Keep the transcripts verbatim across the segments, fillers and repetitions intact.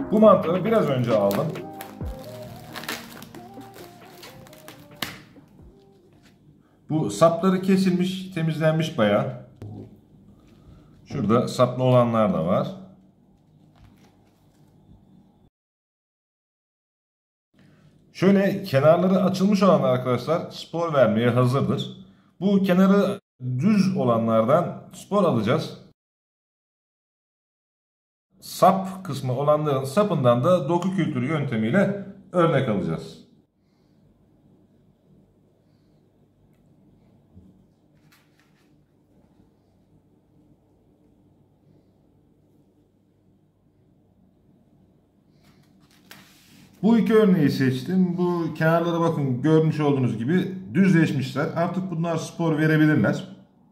Bu mantarı biraz önce aldım. Bu sapları kesilmiş, temizlenmiş bayağı. Şurada saplı olanlar da var. Şöyle kenarları açılmış olan arkadaşlar spor vermeye hazırdır. Bu kenarı düz olanlardan spor alacağız. Sap kısmı olanların sapından da doku kültürü yöntemiyle örnek alacağız. Bu iki örneği seçtim. Bu kenarlara bakın, görmüş olduğunuz gibi düzleşmişler. Artık bunlar spor verebilirler.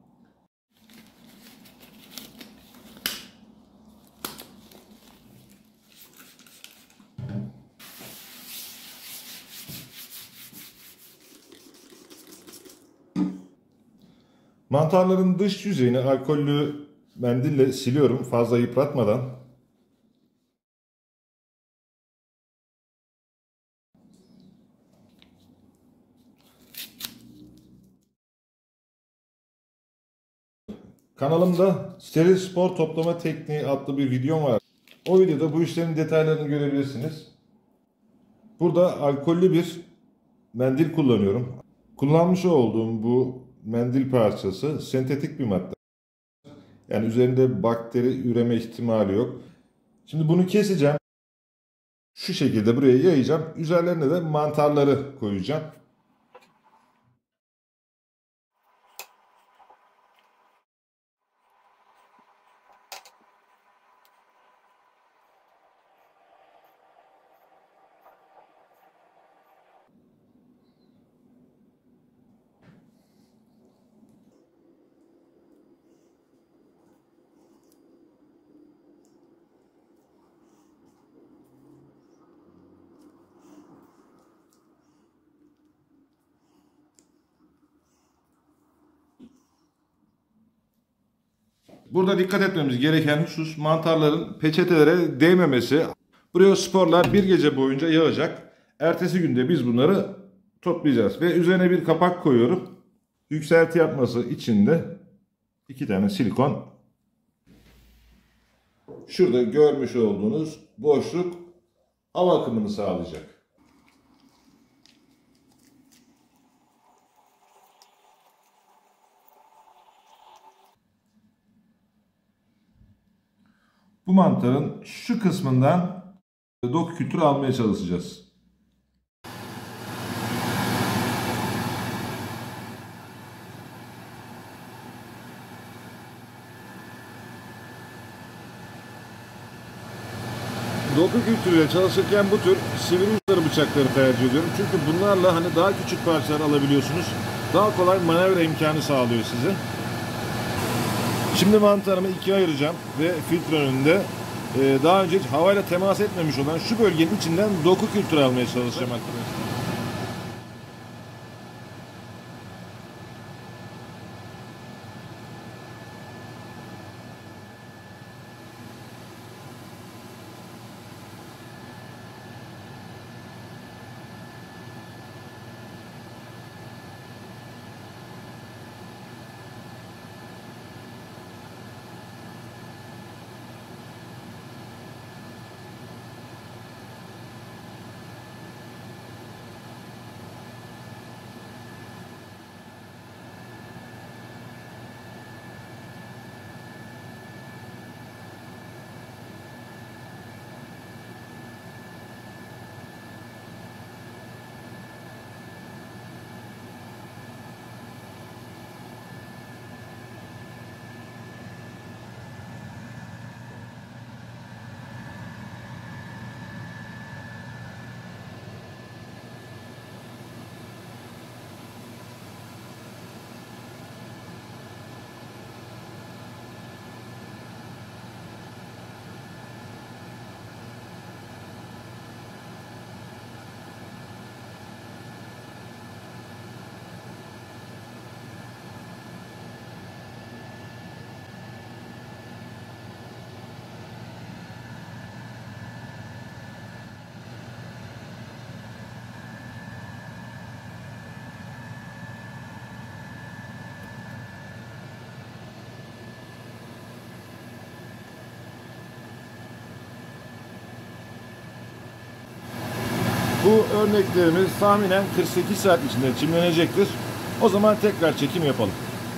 Mantarların dış yüzeyini alkollü mendille siliyorum fazla yıpratmadan. Kanalımda steril spor toplama tekniği adlı bir videom var. O videoda bu işlerin detaylarını görebilirsiniz. Burada alkollü bir mendil kullanıyorum. Kullanmış olduğum bu mendil parçası sentetik bir madde. Yani üzerinde bakteri üreme ihtimali yok. Şimdi bunu keseceğim. Şu şekilde buraya yayacağım. Üzerlerine de mantarları koyacağım. Burada dikkat etmemiz gereken husus mantarların peçetelere değmemesi. Buraya sporlar bir gece boyunca yağacak. Ertesi günde biz bunları toplayacağız. Ve üzerine bir kapak koyuyorum. Yükselti yapması için de iki tane silikon. Şurada görmüş olduğunuz boşluk hava akımını sağlayacak. Bu mantarın şu kısmından doku kültürü almaya çalışacağız. Doku kültürüyle çalışırken bu tür sivri uçları bıçakları tercih ediyorum. Çünkü bunlarla hani daha küçük parçalar alabiliyorsunuz. Daha kolay manevra imkanı sağlıyor size. Şimdi mantarımı ikiye ayıracağım ve filtre önünde e, daha önce hiç havayla temas etmemiş olan şu bölgenin içinden doku kültürü almaya çalışacağım arkadaşlar. Bu örneklerimiz tahminen kırk sekiz saat içinde çimlenecektir. O zaman tekrar çekim yapalım.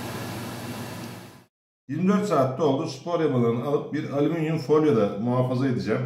yirmi dört saatte oldu. Spor yamalarını alıp bir alüminyum folyoda muhafaza edeceğim.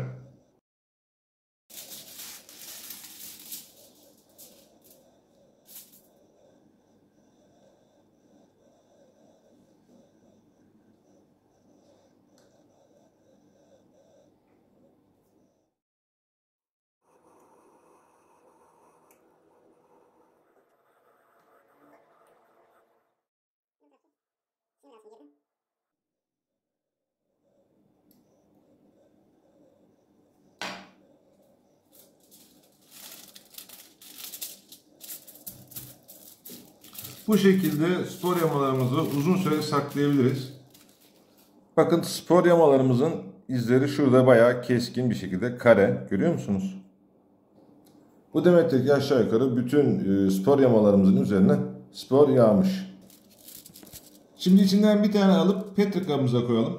Bu şekilde spor yamalarımızı uzun süre saklayabiliriz. Bakın spor yamalarımızın izleri şurada bayağı keskin bir şekilde kare. Görüyor musunuz? Bu demektir ki aşağı yukarı bütün spor yamalarımızın üzerine spor yağmış. Şimdi içinden bir tane alıp petri kabımıza koyalım.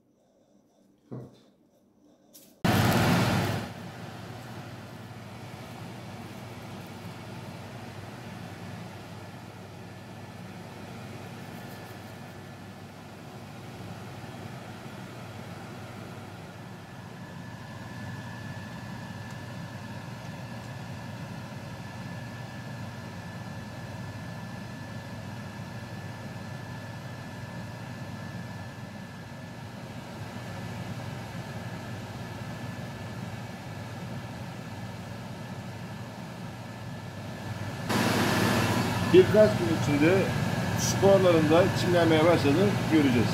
Birkaç gün içinde sporlarında çimlenmeye başladığını göreceğiz.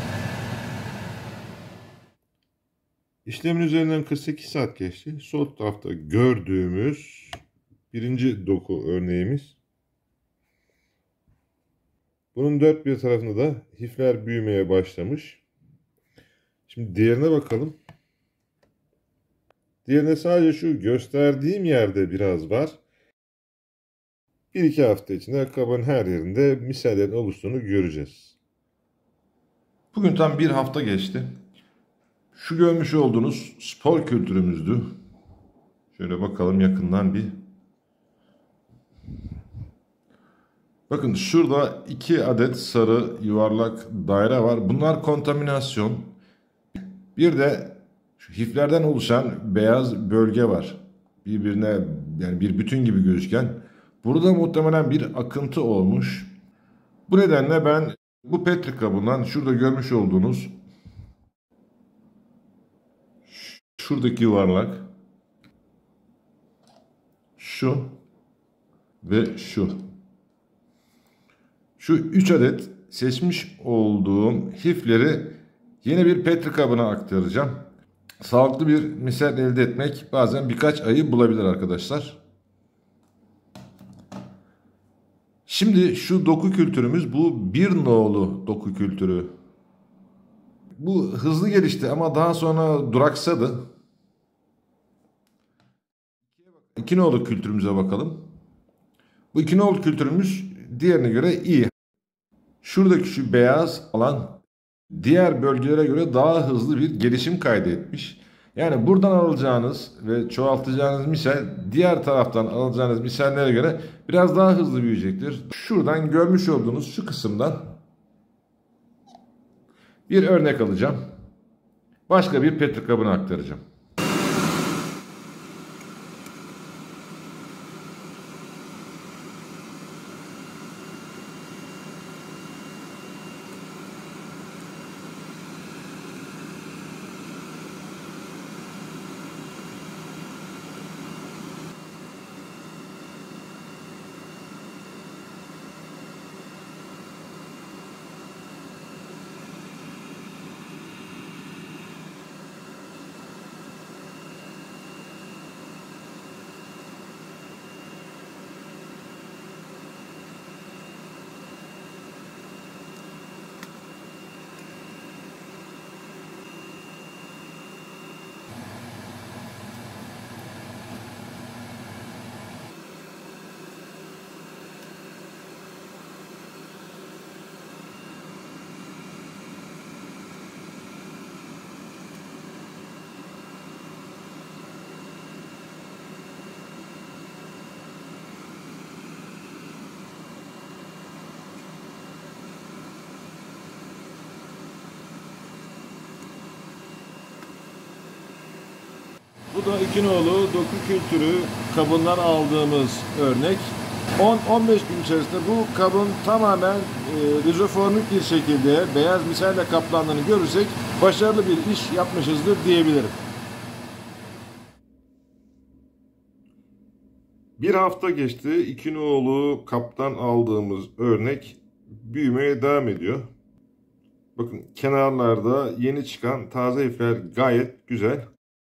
İşlemin üzerinden kırk sekiz saat geçti. Sol tarafta gördüğümüz birinci doku örneğimiz. Bunun dört bir tarafında da hifler büyümeye başlamış. Şimdi diğerine bakalım. Diğerine sadece şu gösterdiğim yerde biraz var. bir iki hafta içinde kabanın her yerinde misallerin oluştuğunu göreceğiz. Bugün tam bir hafta geçti. Şu görmüş olduğunuz spor kültürümüzdü. Şöyle bakalım yakından bir. Bakın şurada iki adet sarı yuvarlak daire var. Bunlar kontaminasyon. Bir de şu hiflerden oluşan beyaz bölge var. Birbirine yani bir bütün gibi gözüken. Burada muhtemelen bir akıntı olmuş. Bu nedenle ben bu petri kabından şurada görmüş olduğunuz şuradaki yuvarlak, şu ve şu. Şu üç adet seçmiş olduğum hifleri yeni bir petri kabına aktaracağım. Sağlıklı bir misal elde etmek bazen birkaç ayı bulabilir arkadaşlar. Şimdi şu doku kültürümüz bu bir nolu doku kültürü. Bu hızlı gelişti ama daha sonra duraksadı. İki nolu kültürümüze bakalım. Bu iki nolu kültürümüz diğerine göre iyi. Şuradaki şu beyaz alan diğer bölgelere göre daha hızlı bir gelişim kaydetmiş. Yani buradan alacağınız ve çoğaltacağınız misal diğer taraftan alacağınız misallere göre biraz daha hızlı büyüyecektir. Şuradan görmüş olduğunuz şu kısımdan bir örnek alacağım. Başka bir petri kabına aktaracağım. Bu da iki nolu doku kültürü kabından aldığımız örnek. on on beş gün içerisinde bu kabın tamamen e, rizoformik bir şekilde beyaz misalle kaplandığını görürsek başarılı bir iş yapmışızdır diyebilirim. Bir hafta geçti. iki nolu kaptan aldığımız örnek büyümeye devam ediyor. Bakın kenarlarda yeni çıkan taze ipler gayet güzel.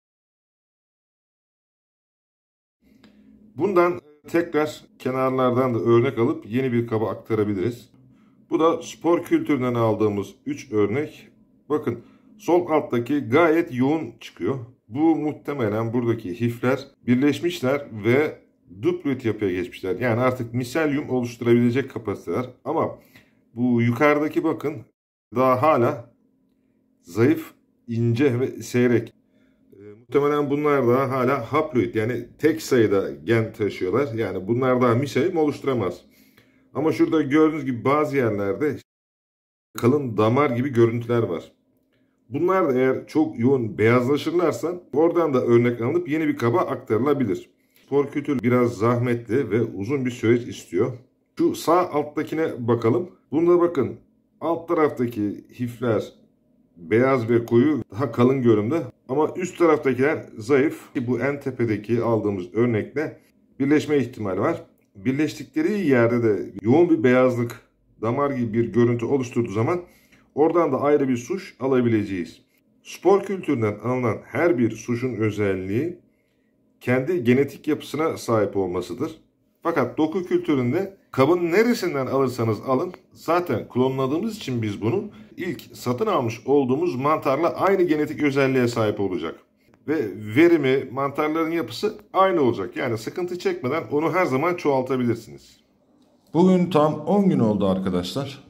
Bundan tekrar kenarlardan da örnek alıp yeni bir kaba aktarabiliriz. Bu da spor kültüründen aldığımız üç örnek. Bakın sol alttaki gayet yoğun çıkıyor. Bu muhtemelen buradaki hifler birleşmişler ve duplet yapıya geçmişler. Yani artık miselyum oluşturabilecek kapasiteler. Ama bu yukarıdaki bakın daha hala zayıf, ince ve seyrek. Muhtemelen bunlar da hala haploid, yani tek sayıda gen taşıyorlar. Yani bunlar daha miselyum oluşturamaz. Ama şurada gördüğünüz gibi bazı yerlerde kalın damar gibi görüntüler var. Bunlar da eğer çok yoğun beyazlaşırlarsa oradan da örnek alınıp yeni bir kaba aktarılabilir. Spor kültür biraz zahmetli ve uzun bir süreç istiyor. Şu sağ alttakine bakalım. Bunda bakın alt taraftaki hifler beyaz ve koyu daha kalın görünümde. Ama üst taraftakiler zayıf. Bu en tepedeki aldığımız örnekle birleşme ihtimali var. Birleştikleri yerde de yoğun bir beyazlık, damar gibi bir görüntü oluşturduğu zaman oradan da ayrı bir suş alabileceğiz. Spor kültüründen alınan her bir suşun özelliği kendi genetik yapısına sahip olmasıdır. Fakat doku kültüründe kabın neresinden alırsanız alın, zaten klonladığımız için biz bunu ilk satın almış olduğumuz mantarla aynı genetik özelliğe sahip olacak. Ve verimi, mantarların yapısı aynı olacak. Yani sıkıntı çekmeden onu her zaman çoğaltabilirsiniz. Bugün tam on gün oldu arkadaşlar.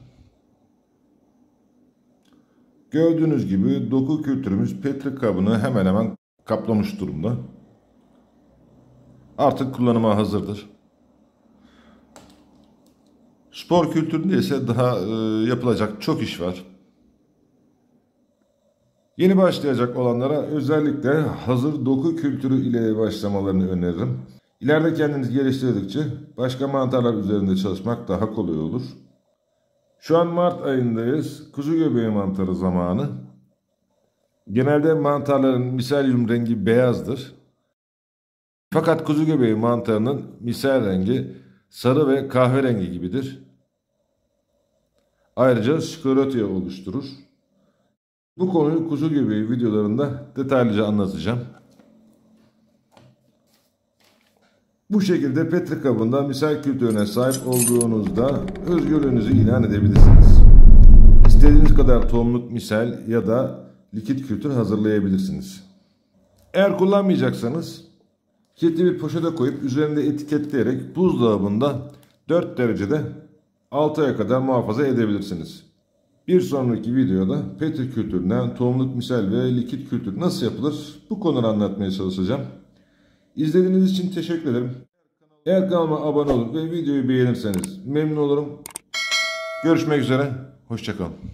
Gördüğünüz gibi doku kültürümüz petri kabını hemen hemen kaplamış durumda. Artık kullanıma hazırdır. Spor kültüründe ise daha e, yapılacak çok iş var. Yeni başlayacak olanlara özellikle hazır doku kültürü ile başlamalarını öneririm. İleride kendinizi geliştirdikçe başka mantarlar üzerinde çalışmak daha kolay olur. Şu an Mart ayındayız. Kuzu göbeği mantarı zamanı. Genelde mantarların miselyum rengi beyazdır. Fakat kuzu göbeği mantarının misal rengi sarı ve kahverengi gibidir. Ayrıca sklerotia oluşturur. Bu konuyu kuzu göbeği videolarında detaylıca anlatacağım. Bu şekilde petri kabında misal kültürüne sahip olduğunuzda özgürlüğünüzü ilan edebilirsiniz. İstediğiniz kadar tohumluk misal ya da likit kültür hazırlayabilirsiniz. Eğer kullanmayacaksanız kilitli bir poşete koyup üzerinde etiketleyerek buzdolabında dört derecede altı aya kadar muhafaza edebilirsiniz. Bir sonraki videoda petri kültüründen tohumluk misal ve likit kültür nasıl yapılır bu konuları anlatmaya çalışacağım. İzlediğiniz için teşekkür ederim. Eğer kanalıma abone olur ve videoyu beğenirseniz memnun olurum. Görüşmek üzere, hoşça kalın.